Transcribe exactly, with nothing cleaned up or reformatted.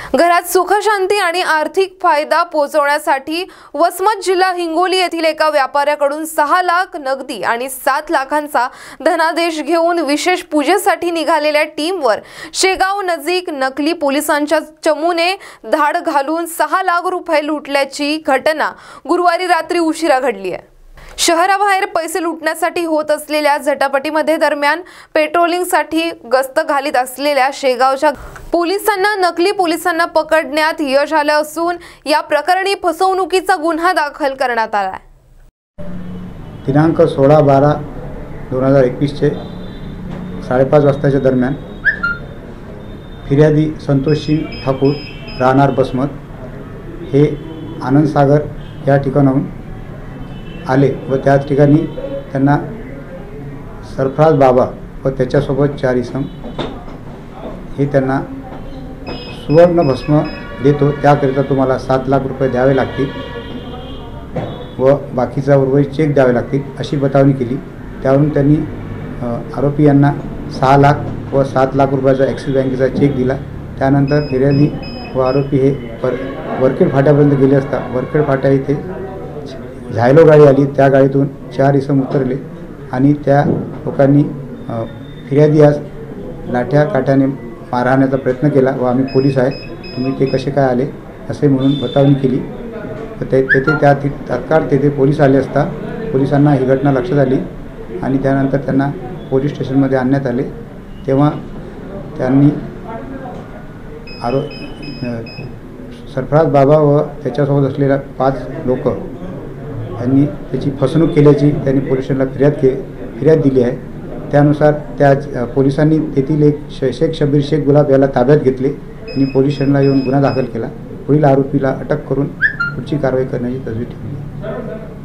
घरात सुखशांती आणि आर्थिक फायदा पोहोचवण्यासाठी वसमत जिल्हा हिंगोली येथील एका व्यापाऱ्याकडून सहा लाख नगदी आणि सात लाखांचा धनादेश घेऊन विशेष पूजेसाठी निघालेल्या टीमवर शेगाव नजीक नकली पोलिसांच्या चमूने धाड घालून सहा लाख रुपये लुटल्याची घटना गुरुवारी रात्री उशिरा घडली आहे। शहराबाहेर पैसे लुटण्यासाठी होत असलेल्या झटापटीमध्ये दरम्यान पेट्रोलिंगसाठी गस्त घालीत असलेल्या शेगावच्या पोलिसांना नकली पोलिसांना पकडण्यात यश आले असून या प्रकरणी फसवणुकीचा गुन्हा दाखल करण्यात आला आहे। दिनांक सोळा बारा दोन हजार एकवीस चे साडेपाच वाजताच्या दरम्यान फिर्यादी संतोष सिंग ठाकूर राहणार बसमत हे आनंद सागर या ठिकाणाहून आले व त्याच ठिकाणी त्यांना सरफराज बाबा व त्याच्यासोबत चार इसम हे त्यांना सुवर्ण भस्म देतो, त्याकरिता तुम्हाला सात लाख रुपये द्यावे लागतील व बाकीचा उर्वरित चेक द्यावे लागतील अशी बतावणी केली। त्यावरून त्यांनी आरोपी यांना सहा लाख व सात लाख रुपयाचा ॲक्सिस बँकेचा चेक दिला। त्यानंतर फिर्यादी व आरोपी हे वर वरखेड फाट्यापर्यंत गेले असता वरखेड फाट्या इथे झायलो गाडी आली, त्या गाडीतून चार इसम उतरले आणि त्या लोकांनी फिर्यादी आज लाठ्या काठ्याने मारहाण्याचा प्रयत्न केला व आम्ही पोलीस आहे, तुम्ही ते कसे काय आले असे म्हणून बतावणी केली। ते तेथे त्या तात्काळ तेथे पोलीस आले असता पोलिसांना ही घटना लक्षात आली आणि त्यानंतर त्यांना पोलीस स्टेशनमध्ये आणण्यात आले। तेव्हा त्यांनी आरो सरफराज बाबा व त्याच्यासोबत असलेल्या पाच लोक यांनी त्याची फसवणूक केल्याची त्यांनी पोलीस स्टेशनला फिर्याद के फिर्याद दिली आहे। त्यानुसार त्या पोलिसांनी तेथील एक शेख शब्बीर शेख गुलाब याला ताब्यात घेतले आणि पोलीस स्टेशनला येऊन गुन्हा दाखल केला। पुढील आरोपीला अटक करून पुढची कारवाई करण्याची तजवीज ठेवली।